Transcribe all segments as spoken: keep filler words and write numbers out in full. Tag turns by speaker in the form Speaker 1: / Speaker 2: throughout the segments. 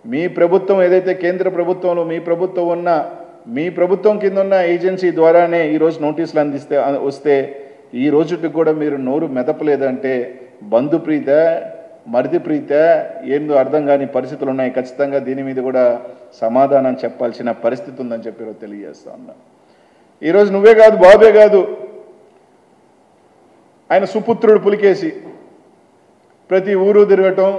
Speaker 1: మీ ప్రభుత్వం ఏదైతే కేంద్ర ప్రభుత్వంలో మీ ప్రభుత్వం ఉన్న మీ ప్రభుత్వం కింద ఉన్న ఏజెన్సీ ద్వారానే ఈరోజు నోటీసులు అందిస్తే వస్తే ఈ రోజుకి కూడా మీరు నోరు మెదపలేదంటే బంధుప్రీత మరిది ప్రీత ఏందో అర్థం కాని పరిస్థితులు ఉన్నాయి. ఖచ్చితంగా దీని మీద కూడా సమాధానం చెప్పాల్సిన పరిస్థితి ఉందని చెప్పి తెలియజేస్తా ఉన్నా. ఈరోజు నువ్వే కాదు, బాబే కాదు, ఆయన సుపుత్రుడు పులికేసి ప్రతి ఊరు తిరగటం,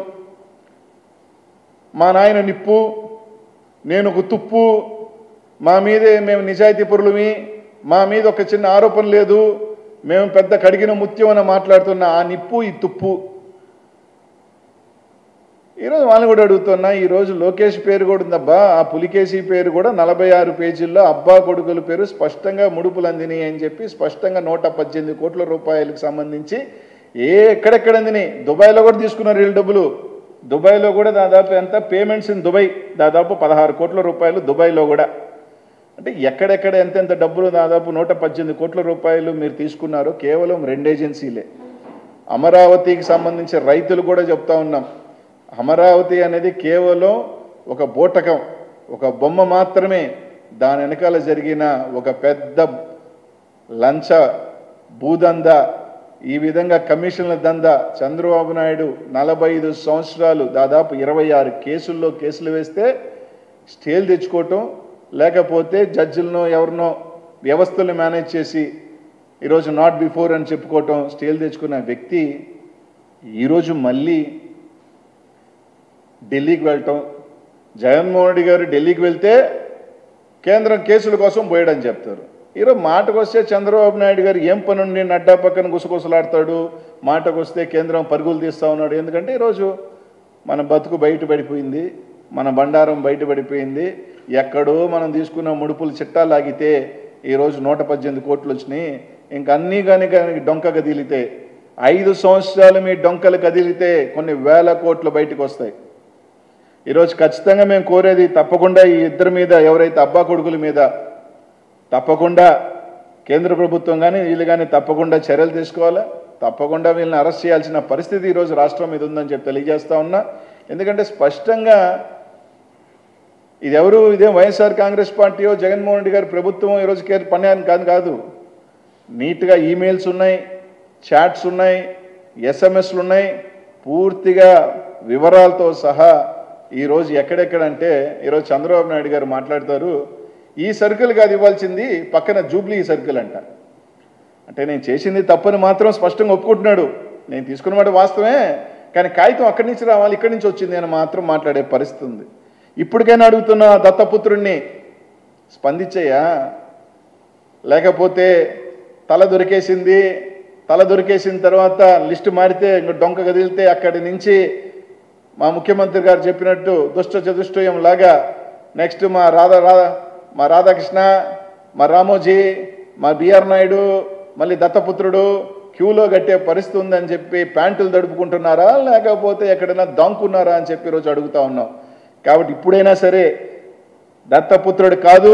Speaker 1: మా నాయన నిప్పు నేను ఒక తుప్పు, మా మీదే మేము నిజాయితీ పరులమి, మా మీద ఒక చిన్న ఆరోపణ లేదు, మేము పెద్ద కడిగిన ముత్యం అని మాట్లాడుతున్న ఆ నిప్పు ఈ తుప్పు. ఈరోజు వాళ్ళని కూడా అడుగుతున్నా, ఈరోజు లోకేష్ పేరు కూడా ఉందబ్బా, ఆ పులికేసి పేరు కూడా నలభై ఆరు పేజీల్లో అబ్బా కొడుకుల పేరు స్పష్టంగా ముడుపులు అందినాయి అని చెప్పి స్పష్టంగా నూట పద్దెనిమిది కోట్ల రూపాయలకు సంబంధించి ఏ ఎక్కడెక్కడ అందినాయి. దుబాయ్లో కూడా తీసుకున్నారు వీళ్ళు డబ్బులు. దుబాయ్లో కూడా దాదాపు ఎంత పేమెంట్స్ ఇన్ దుబాయ్ దాదాపు పదహారు కోట్ల రూపాయలు దుబాయ్లో కూడా. అంటే ఎక్కడెక్కడ ఎంతెంత డబ్బులు దాదాపు నూట పద్దెనిమిది కోట్ల రూపాయలు మీరు తీసుకున్నారో కేవలం రెండు ఏజెన్సీలే. అమరావతికి సంబంధించి రైతులు కూడా చెప్తా ఉన్నాం, అమరావతి అనేది కేవలం ఒక బూటకం, ఒక బొమ్మ మాత్రమే. దాని వెనకాల జరిగిన ఒక పెద్ద లంచ భూదంద, ఈ విధంగా కమిషన్ల దంద. చంద్రబాబు నాయుడు నలభై ఐదు సంవత్సరాలు దాదాపు ఇరవై ఆరు కేసుల్లో కేసులు వేస్తే స్టేలు తెచ్చుకోవటం, లేకపోతే జడ్జిలను ఎవరినో వ్యవస్థలను మేనేజ్ చేసి ఈరోజు నాట్ బిఫోర్ అని చెప్పుకోవటం, స్టేలు తెచ్చుకున్న వ్యక్తి ఈరోజు మళ్ళీ ఢిల్లీకి వెళ్ళటం. జగన్మోహన్ రెడ్డి గారు ఢిల్లీకి వెళ్తే కేంద్రం కేసుల కోసం పోయాడని చెప్తారు. ఈరోజు మాటకు వస్తే చంద్రబాబు నాయుడు గారు ఏం పని ఉండి నడ్డా పక్కన గుసగుసలాడతాడు, మాటకు వస్తే కేంద్రం పరుగులు తీస్తూ ఉన్నాడు. ఎందుకంటే ఈరోజు మన బతుకు బయటపడిపోయింది, మన బండారం బయటపడిపోయింది. ఎక్కడో మనం తీసుకున్న ముడుపులు చిట్టా లాగితే ఈరోజు నూట పద్దెనిమిది కోట్లు వచ్చినాయి. ఇంక అన్నీ కానీ కానీ డొంక కదిలితే, ఐదు సంవత్సరాలు మీ డొంకలు కదిలితే కొన్ని వేల కోట్లు బయటకు వస్తాయి. ఈరోజు ఖచ్చితంగా మేము కోరేది తప్పకుండా ఈ ఇద్దరి మీద, ఎవరైతే అబ్బా కొడుకుల మీద తప్పకుండా కేంద్ర ప్రభుత్వం కానీ వీళ్ళు కానీ తప్పకుండా చర్యలు తీసుకోవాలా. తప్పకుండా వీళ్ళని అరెస్ట్ చేయాల్సిన పరిస్థితి ఈరోజు రాష్ట్రం మీద ఉందని చెప్పి తెలియజేస్తా ఉన్నా. ఎందుకంటే స్పష్టంగా ఇది ఎవరు, ఇదేం వైఎస్ఆర్ కాంగ్రెస్ పార్టీయో జగన్మోహన్ రెడ్డి గారి ప్రభుత్వం ఈరోజు కేర్ పని కాదు కాదు నీట్గా ఈమెయిల్స్ ఉన్నాయి, చాట్స్ ఉన్నాయి, ఎస్ఎంఎస్లు ఉన్నాయి, పూర్తిగా వివరాలతో సహా. ఈరోజు ఎక్కడెక్కడంటే ఈరోజు చంద్రబాబు నాయుడు గారు మాట్లాడతారు, ఈ సర్కిల్ కాదు ఇవ్వాల్సింది పక్కన జూబ్లీ సర్కిల్ అంట. అంటే నేను చేసింది తప్పని మాత్రం స్పష్టంగా ఒప్పుకుంటున్నాడు. నేను తీసుకున్నమాట వాస్తవమే, కానీ కాగితం అక్కడి నుంచి రావాలి, ఇక్కడి నుంచి వచ్చింది అని మాత్రం మాట్లాడే పరిస్థితి ఉంది. ఇప్పటికైనా అడుగుతున్న దత్తపుత్రుణ్ణి స్పందించయ్యా, లేకపోతే తల దొరికేసింది, తల దొరికేసిన తర్వాత లిస్టు మారితే ఇంక డొంక కదిలితే అక్కడి నుంచి మా ముఖ్యమంత్రి గారు చెప్పినట్టు దుష్ట చతుష్టయం లాగా నెక్స్ట్ మా రాధా రాధా మా రాధాకృష్ణ, మా రామోజీ, మా బిఆర్ నాయుడు, మళ్ళీ దత్తపుత్రుడు క్యూలో కట్టే పరిస్థితి ఉందని చెప్పి ప్యాంటులు దడుపుకుంటున్నారా, లేకపోతే ఎక్కడైనా దాంకున్నారా అని చెప్పి ఈరోజు అడుగుతా ఉన్నాం. కాబట్టి ఇప్పుడైనా సరే దత్తపుత్రుడు కాదు,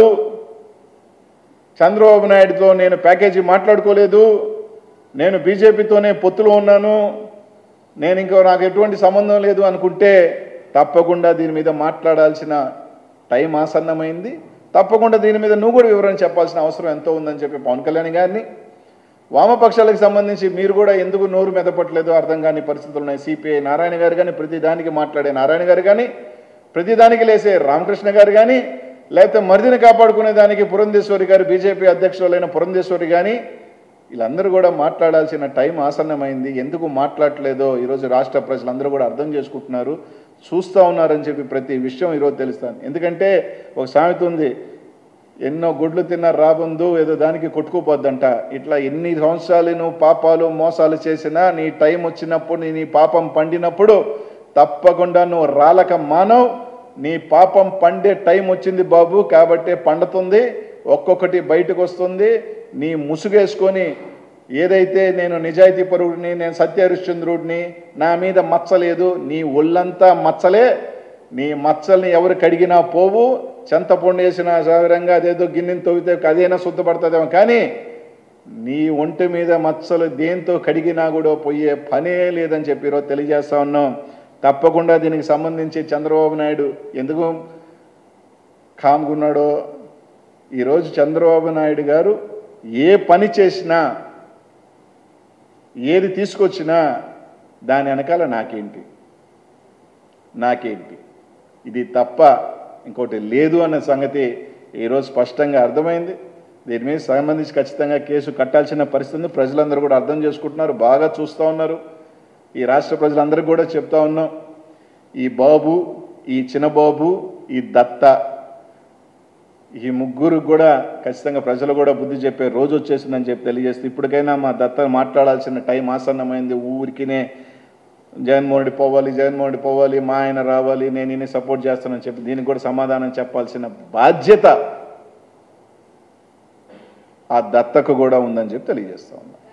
Speaker 1: చంద్రబాబు నాయుడుతో నేను ప్యాకేజీ మాట్లాడుకోలేదు, నేను బీజేపీతోనే పొత్తులో ఉన్నాను, నేను ఇంకో నాకు ఎటువంటి సంబంధం లేదు అనుకుంటే తప్పకుండా దీని మీద మాట్లాడాల్సిన టైం ఆసన్నమైంది. తప్పకుండా దీని మీద నువ్వు కూడా వివరణ చెప్పాల్సిన అవసరం ఎంతో ఉందని చెప్పి పవన్ కళ్యాణ్ గారిని, వామపక్షాలకు సంబంధించి మీరు కూడా ఎందుకు నోరు మెదపట్లేదో అర్థం కాని పరిస్థితులు ఉన్నాయి. సిపిఐ నారాయణ గారు కానీ, ప్రతిదానికి మాట్లాడే నారాయణ గారు కానీ, ప్రతిదానికి లేసే రామకృష్ణ గారు కానీ, లేకపోతే మరిదిని కాపాడుకునే దానికి పురంధేశ్వరి గారు బీజేపీ అధ్యక్షులైన పురంధేశ్వరి కానీ, వీళ్ళందరూ కూడా మాట్లాడాల్సిన టైం ఆసన్నమైంది. ఎందుకు మాట్లాడలేదో ఈరోజు రాష్ట్ర ప్రజలందరూ కూడా అర్థం చేసుకుంటున్నారు, చూస్తూ ఉన్నారని చెప్పి ప్రతి విషయం ఈరోజు తెలుస్తాను. ఎందుకంటే ఒక సామెత ఉంది, ఎన్నో గుడ్లు తిన్న రాబందు ఏదో దానికి కొట్టుకుపోద్దంట. ఇట్లా ఎన్ని సంవత్సరాలు నువ్వు పాపాలు మోసాలు చేసినా నీ టైం వచ్చినప్పుడు నీ పాపం పండినప్పుడు తప్పకుండా నువ్వు రాలక మానవ్. నీ పాపం పండే టైం వచ్చింది బాబు, కాబట్టే పండుతుంది, ఒక్కొక్కటి బయటకు వస్తుంది. నీ ముసుగేసుకొని ఏదైతే నేను నిజాయితీ పరుడిని, నేను సత్యహరిశ్చంద్రుడిని, నా మీద మచ్చలేదు, నీ ఒళ్ళంతా మచ్చలే. నీ మచ్చల్ని ఎవరు కడిగినా పోవు, చెంతపొండు వేసిన సాగరంగా అదేదో గిన్నెని తవ్వితే అదేనా శుద్ధపడుతుందేమో, కానీ నీ ఒంటి మీద మచ్చలు దేంతో కడిగినా కూడా పోయే పనే లేదని చెప్పి ఈరోజు తెలియజేస్తా ఉన్నాం. తప్పకుండా దీనికి సంబంధించి చంద్రబాబు నాయుడు ఎందుకు కామ్గున్నాడో, ఈరోజు చంద్రబాబు నాయుడు గారు ఏ పని చేసినా ఏది తీసుకొచ్చినా దాని వెనకాల నాకేంటి నాకేంటి ఇది తప్ప ఇంకోటి లేదు అన్న సంగతి ఈరోజు స్పష్టంగా అర్థమైంది. దీని మీద సంబంధించి ఖచ్చితంగా కేసు కట్టాల్సిన పరిస్థితి ప్రజలందరూ కూడా అర్థం చేసుకుంటున్నారు, బాగా చూస్తూ ఉన్నారు. ఈ రాష్ట్ర ప్రజలందరికీ కూడా చెప్తా ఉన్నాం, ఈ బాబు, ఈ చిన్నబాబు, ఈ దత్త, ఈ ముగ్గురు కూడా ఖచ్చితంగా ప్రజలు కూడా బుద్ధి చెప్పే రోజు వచ్చేసిందని చెప్పి తెలియజేస్తే, ఇప్పటికైనా మా దత్త మాట్లాడాల్సిన టైం ఆసన్నమైంది. ఊరికినే జగన్మోహన్ రెడ్డి పోవాలి, జగన్మోహన్ రెడ్డి పోవాలి, మా ఆయన రావాలి, నేను ఈయన సపోర్ట్ చేస్తానని చెప్పి దీనికి కూడా సమాధానం చెప్పాల్సిన బాధ్యత ఆ దత్తకు కూడా ఉందని చెప్పి తెలియజేస్తా ఉన్నా.